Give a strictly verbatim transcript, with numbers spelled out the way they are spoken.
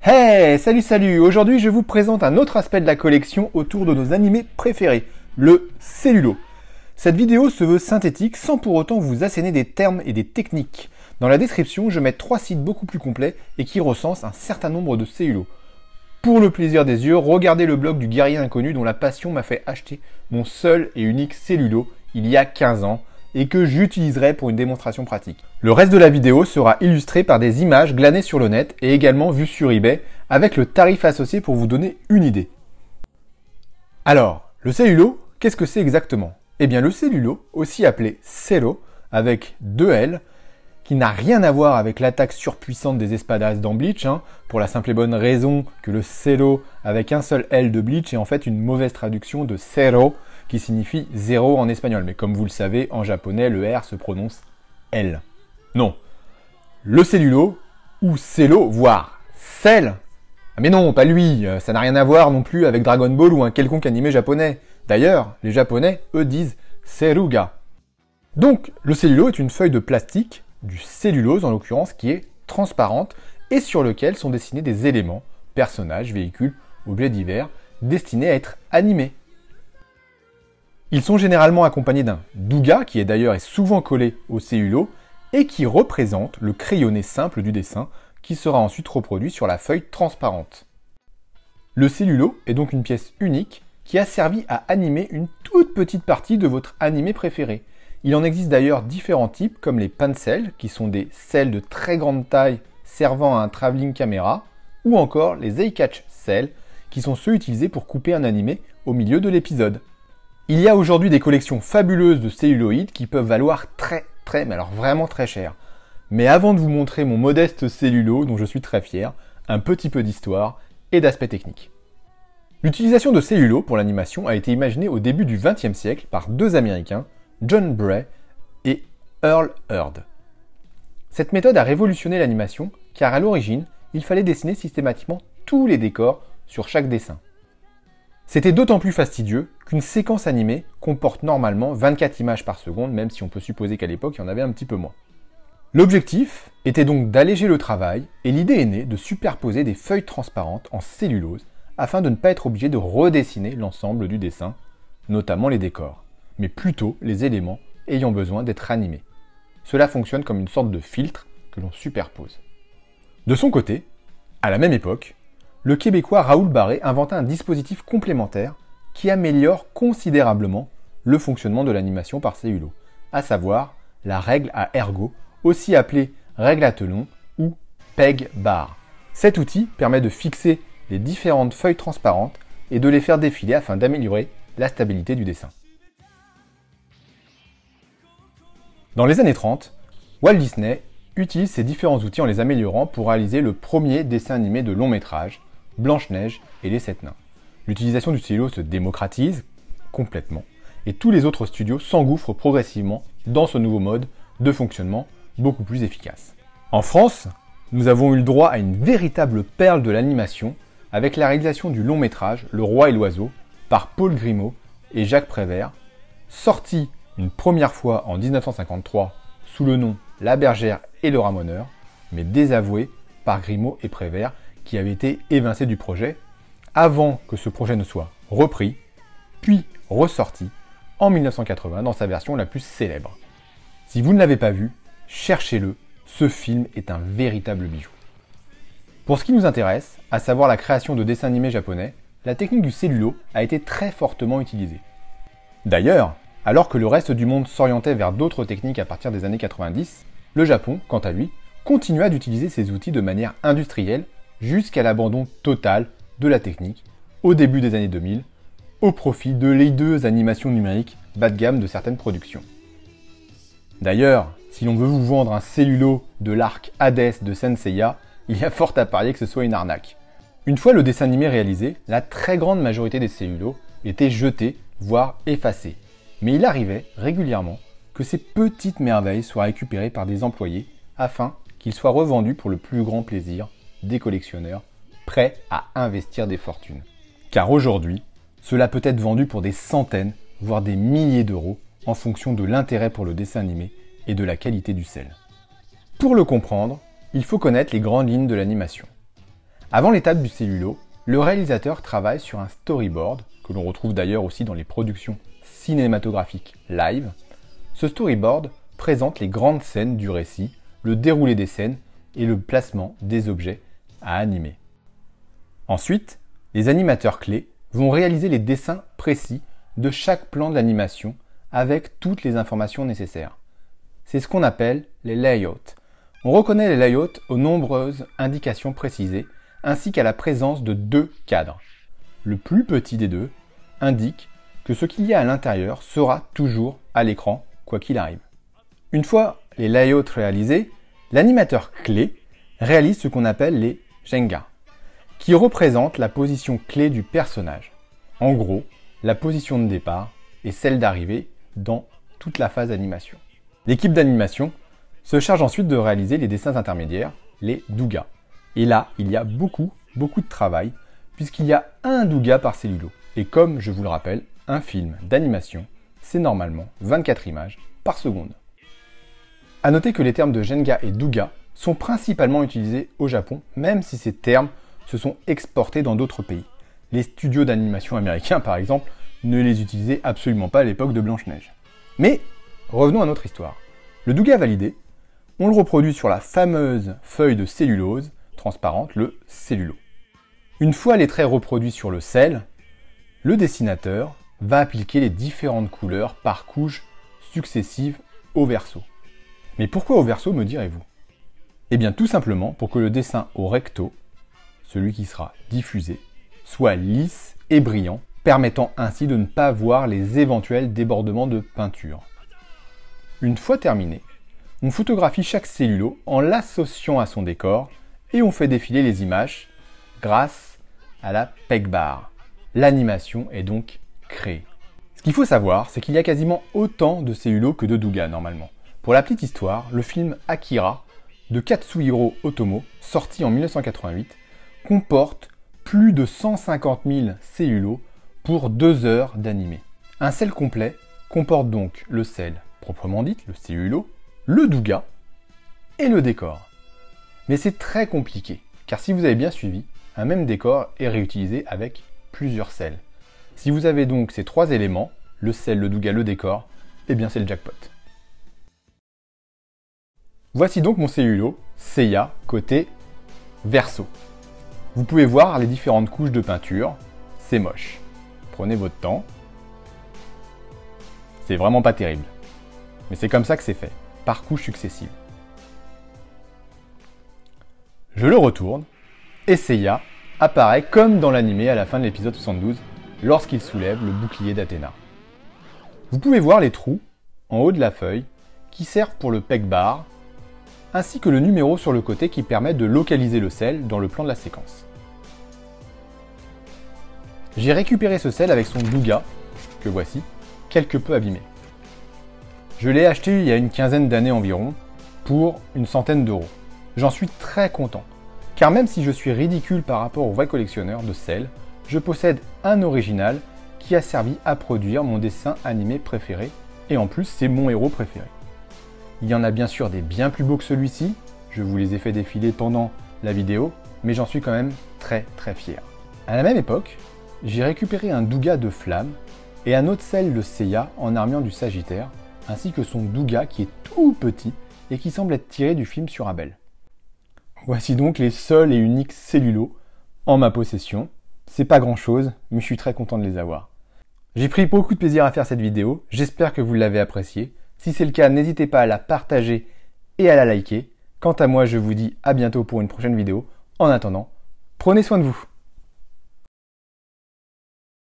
Hey, salut salut. Aujourd'hui je vous présente un autre aspect de la collection autour de nos animés préférés, le cellulo. Cette vidéo se veut synthétique sans pour autant vous asséner des termes et des techniques. Dans la description, je mets trois sites beaucoup plus complets et qui recensent un certain nombre de cellulos. Pour le plaisir des yeux, regardez le blog du guerrier inconnu dont la passion m'a fait acheter mon seul et unique cellulo il y a quinze ans et que j'utiliserai pour une démonstration pratique. Le reste de la vidéo sera illustré par des images glanées sur le net et également vues sur eBay avec le tarif associé pour vous donner une idée. Alors, le cellulo, qu'est-ce que c'est exactement? Eh bien le cellulo, aussi appelé cello, avec deux L, qui n'a rien à voir avec l'attaque surpuissante des espadas dans Bleach, hein, pour la simple et bonne raison que le cello avec un seul L de Bleach est en fait une mauvaise traduction de cero, qui signifie zéro en espagnol. Mais comme vous le savez, en japonais, le R se prononce L. Non. Le cellulo, ou cello, voire cell. Ah mais non, pas lui, ça n'a rien à voir non plus avec Dragon Ball ou un quelconque animé japonais. D'ailleurs, les japonais, eux, disent seruga. Donc, le cellulo est une feuille de plastique, du cellulose en l'occurrence, qui est transparente et sur lequel sont dessinés des éléments, personnages, véhicules, objets divers, destinés à être animés. Ils sont généralement accompagnés d'un douga, qui est d'ailleurs est souvent collé au cellulo, et qui représente le crayonné simple du dessin, qui sera ensuite reproduit sur la feuille transparente. Le cellulo est donc une pièce unique, qui a servi à animer une toute petite partie de votre animé préféré. Il en existe d'ailleurs différents types, comme les pencils, qui sont des selles de très grande taille servant à un travelling caméra, ou encore les eye-catch cells, qui sont ceux utilisés pour couper un animé au milieu de l'épisode. Il y a aujourd'hui des collections fabuleuses de celluloïdes qui peuvent valoir très très, mais alors vraiment très cher. Mais avant de vous montrer mon modeste cellulo, dont je suis très fier, un petit peu d'histoire et d'aspect technique. L'utilisation de cellulo pour l'animation a été imaginée au début du vingtième siècle par deux Américains, John Bray et Earl Hurd. Cette méthode a révolutionné l'animation car à l'origine, il fallait dessiner systématiquement tous les décors sur chaque dessin. C'était d'autant plus fastidieux qu'une séquence animée comporte normalement vingt-quatre images par seconde, même si on peut supposer qu'à l'époque il y en avait un petit peu moins. L'objectif était donc d'alléger le travail et l'idée est née de superposer des feuilles transparentes en cellulose afin de ne pas être obligé de redessiner l'ensemble du dessin, notamment les décors, mais plutôt les éléments ayant besoin d'être animés. Cela fonctionne comme une sorte de filtre que l'on superpose. De son côté, à la même époque, le Québécois Raoul Barré inventa un dispositif complémentaire qui améliore considérablement le fonctionnement de l'animation par cellulo, à savoir la règle à ergot, aussi appelée règle à telon ou peg bar. Cet outil permet de fixer les différentes feuilles transparentes et de les faire défiler afin d'améliorer la stabilité du dessin. Dans les années trente, Walt Disney utilise ces différents outils en les améliorant pour réaliser le premier dessin animé de long métrage, Blanche-Neige et les Sept Nains. L'utilisation du stylo se démocratise complètement et tous les autres studios s'engouffrent progressivement dans ce nouveau mode de fonctionnement beaucoup plus efficace. En France, nous avons eu le droit à une véritable perle de l'animation avec la réalisation du long métrage Le Roi et l'Oiseau par Paul Grimaud et Jacques Prévert, sorti une première fois en dix-neuf cent cinquante-trois sous le nom La Bergère et le Ramoneur, mais désavoué par Grimaud et Prévert qui avaient été évincés du projet avant que ce projet ne soit repris, puis ressorti en mille neuf cent quatre-vingts dans sa version la plus célèbre. Si vous ne l'avez pas vu, cherchez-le, ce film est un véritable bijou. Pour ce qui nous intéresse, à savoir la création de dessins animés japonais, la technique du cellulo a été très fortement utilisée. D'ailleurs, alors que le reste du monde s'orientait vers d'autres techniques à partir des années quatre-vingt-dix, le Japon, quant à lui, continua d'utiliser ces outils de manière industrielle jusqu'à l'abandon total de la technique au début des années deux mille, au profit de l'hideuses animations numériques bas de gamme de certaines productions. D'ailleurs, si l'on veut vous vendre un cellulo de l'arc Hades de Saint Seiya, il y a fort à parier que ce soit une arnaque. Une fois le dessin animé réalisé, la très grande majorité des cellulos étaient jetés, voire effacés. Mais il arrivait régulièrement que ces petites merveilles soient récupérées par des employés afin qu'ils soient revendus pour le plus grand plaisir des collectionneurs prêts à investir des fortunes. Car aujourd'hui, cela peut être vendu pour des centaines, voire des milliers d'euros en fonction de l'intérêt pour le dessin animé et de la qualité du sel. Pour le comprendre, il faut connaître les grandes lignes de l'animation. Avant l'étape du cellulo, le réalisateur travaille sur un storyboard, que l'on retrouve d'ailleurs aussi dans les productions cinématographiques live. Ce storyboard présente les grandes scènes du récit, le déroulé des scènes et le placement des objets à animer. Ensuite, les animateurs clés vont réaliser les dessins précis de chaque plan de l'animation avec toutes les informations nécessaires. C'est ce qu'on appelle les layouts. On reconnaît les layouts aux nombreuses indications précisées ainsi qu'à la présence de deux cadres. Le plus petit des deux indique que ce qu'il y a à l'intérieur sera toujours à l'écran, quoi qu'il arrive. Une fois les layouts réalisés, l'animateur clé réalise ce qu'on appelle les Jenga, qui représentent la position clé du personnage. En gros, la position de départ et celle d'arrivée dans toute la phase d'animation. L'équipe d'animation se charge ensuite de réaliser les dessins intermédiaires, les dougas. Et là, il y a beaucoup, beaucoup de travail, puisqu'il y a un douga par cellulo. Et comme je vous le rappelle, un film d'animation, c'est normalement vingt-quatre images par seconde. A noter que les termes de Jenga et douga sont principalement utilisés au Japon, même si ces termes se sont exportés dans d'autres pays. Les studios d'animation américains, par exemple, ne les utilisaient absolument pas à l'époque de Blanche-Neige. Mais revenons à notre histoire. Le douga validé, on le reproduit sur la fameuse feuille de cellulose transparente, le cellulo. Une fois les traits reproduits sur le sel, le dessinateur va appliquer les différentes couleurs par couches successives au verso. Mais pourquoi au verso, me direz-vous? Eh bien tout simplement pour que le dessin au recto, celui qui sera diffusé, soit lisse et brillant, permettant ainsi de ne pas voir les éventuels débordements de peinture. Une fois terminé, on photographie chaque cellulo en l'associant à son décor et on fait défiler les images grâce à la pegbar. L'animation est donc créée. Ce qu'il faut savoir, c'est qu'il y a quasiment autant de cellulos que de dougas normalement. Pour la petite histoire, le film Akira de Katsuhiro Otomo, sorti en mille neuf cent quatre-vingt-huit, comporte plus de cent cinquante mille cellulos pour deux heures d'animé. Un sel complet comporte donc le sel proprement dit, le cellulo, le douga et le décor. Mais c'est très compliqué, car si vous avez bien suivi, un même décor est réutilisé avec plusieurs sels. Si vous avez donc ces trois éléments, le sel, le douga, le décor, eh bien c'est le jackpot. Voici donc mon cellulo, Seiya, côté verso. Vous pouvez voir les différentes couches de peinture, c'est moche. Prenez votre temps. C'est vraiment pas terrible. Mais c'est comme ça que c'est fait, par couches successives. Je le retourne, et Seiya apparaît comme dans l'animé à la fin de l'épisode soixante-douze, lorsqu'il soulève le bouclier d'Athéna. Vous pouvez voir les trous en haut de la feuille qui servent pour le pegbar, ainsi que le numéro sur le côté qui permet de localiser le sel dans le plan de la séquence. J'ai récupéré ce sel avec son douga, que voici, quelque peu abîmé. Je l'ai acheté il y a une quinzaine d'années environ, pour une centaine d'euros. J'en suis très content, car même si je suis ridicule par rapport aux vrais collectionneurs de sel, je possède un original qui a servi à produire mon dessin animé préféré, et en plus c'est mon héros préféré. Il y en a bien sûr des bien plus beaux que celui-ci, je vous les ai fait défiler pendant la vidéo, mais j'en suis quand même très très fier. À la même époque, j'ai récupéré un douga de Flamme et un autre sel de Seiya en armure du Sagittaire, ainsi que son douga qui est tout petit et qui semble être tiré du film sur Abel. Voici donc les seuls et uniques cellulos en ma possession. C'est pas grand chose, mais je suis très content de les avoir. J'ai pris beaucoup de plaisir à faire cette vidéo, j'espère que vous l'avez appréciée. Si c'est le cas, n'hésitez pas à la partager et à la liker. Quant à moi, je vous dis à bientôt pour une prochaine vidéo. En attendant, prenez soin de vous.